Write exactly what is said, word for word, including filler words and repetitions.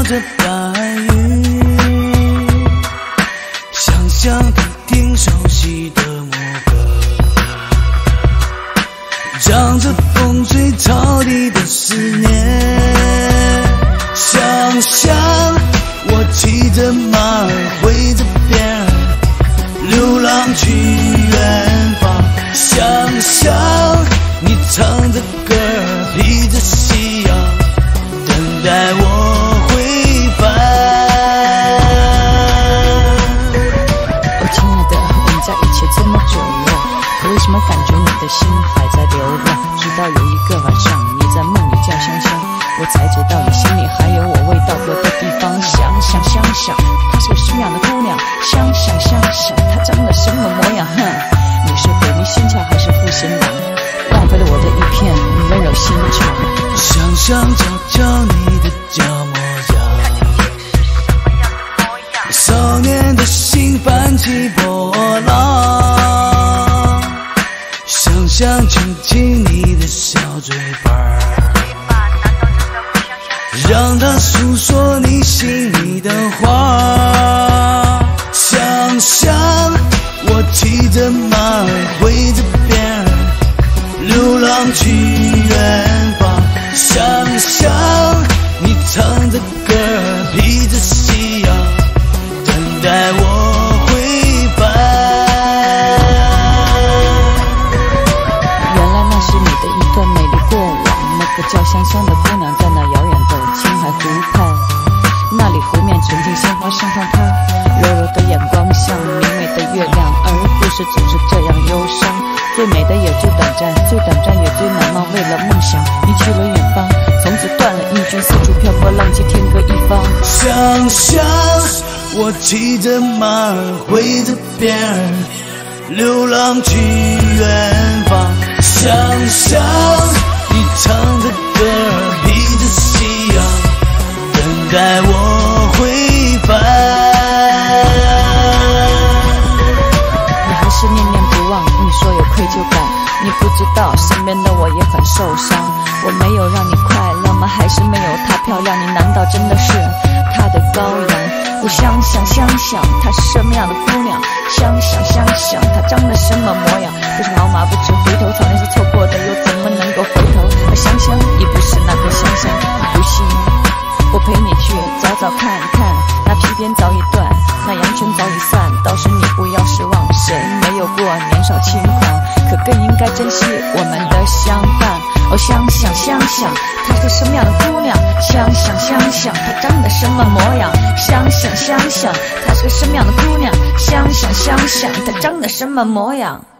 着白云，想象她听熟悉的牧歌，唱着风吹草低的思念。想象我骑着马儿挥着鞭儿，流浪去远方。想象你唱着歌儿，披着夕阳，等待我回返。 哦，亲爱的，我们在一起这么久了，可为什么感觉你的心还在流浪？直到有一个晚上，你在梦里叫香香，我才知道你心里还有我未到过的地方。想想想想，她是个什么样的姑娘？想想想想，她长得什么模样？哼，你是鬼迷心窍还是负心郎？浪费了我的一片温柔心肠。 想想瞧瞧你的假模样，少年的心泛起波浪。想想亲亲你的小嘴巴，让它诉说你心里的话。想想我骑着马儿挥着鞭儿，流浪去远方。想想你唱着歌儿，披着夕阳，等待我回返。 原来那是你的一段美丽过往，那个叫香香的姑娘在那遥远的青海湖畔，那里湖面纯净，鲜花盛放，她柔柔的眼光像明媚的月亮，而故事总是这样忧伤。最美的也最短暂，最短暂也最难忘。为了梦想，你去了远方，从此断了音讯，四处漂泊，浪迹天各一方。 想想我骑着马儿挥着鞭儿，流浪去远方。想想你唱着歌儿，披着夕阳，等待我回返。 你还是念念不忘，你说有愧疚感，你不知道身边的我也很受伤。我没有让你快乐吗？还是没有她漂亮？你难道真的是她的羔羊？我想想想想，她是什么样的姑娘？想想想想，她长得什么模样？不是老马不吃回头草，那是错过的，又怎么能够回头？我想想，你不是那个香香，不信我陪你去找找看看，那皮鞭早已断，那羊群早已散，倒是你不要失望，谁没有过年少轻狂？可更应该珍惜我们的相伴。哦，想想想想，她是什么样的姑娘？想想想想，她长得什么模样？想想想想，她是个什么样的姑娘？想想想想，她长得什么模样？